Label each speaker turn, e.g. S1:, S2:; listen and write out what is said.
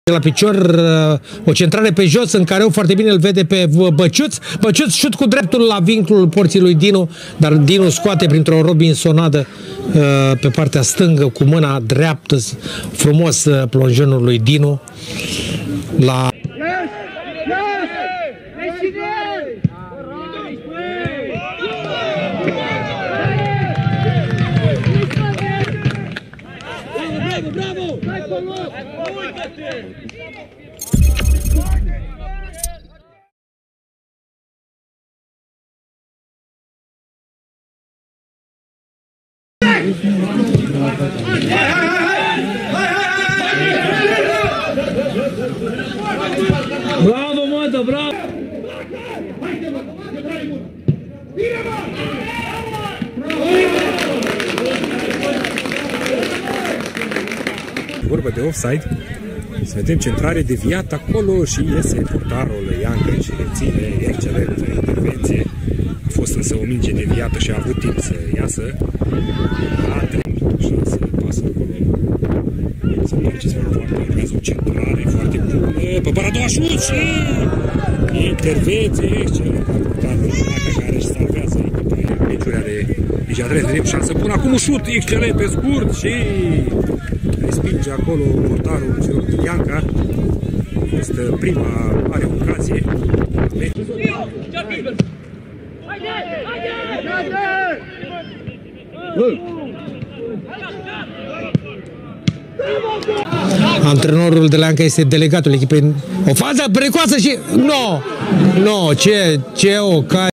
S1: la picior, o centrare pe jos în care foarte bine îl vede pe Băciuț. Băciuț șut cu dreptul la vinclul porții lui Dinu, dar Dinu scoate printr-o robinsonadă pe partea stângă cu mâna dreaptă, frumos plonjonul lui Dinu la
S2: Bravo, Moto, bravo!
S3: Vorba de offside, să vedem centrare deviată acolo și iese portarul Ianca și reține excelentă intervenție. A fost însă o minge deviată și a avut timp să iasă. Șansă, pasă acolo. Să mergeți foarte urmează o centrare foarte bună. Pe bara a doua șut și intervenție excelentă a portarului Ianca care își salvează echipa. Meciuri are deja vedem șansă bună. Acum un șut excelent pe scurt și respinge acolo portarul celor din Ianca. Este prima mare ocazie.
S1: Antrenorul de la Ianca este delegatul echipei. O fază precoasă și... No! Ce ocazie!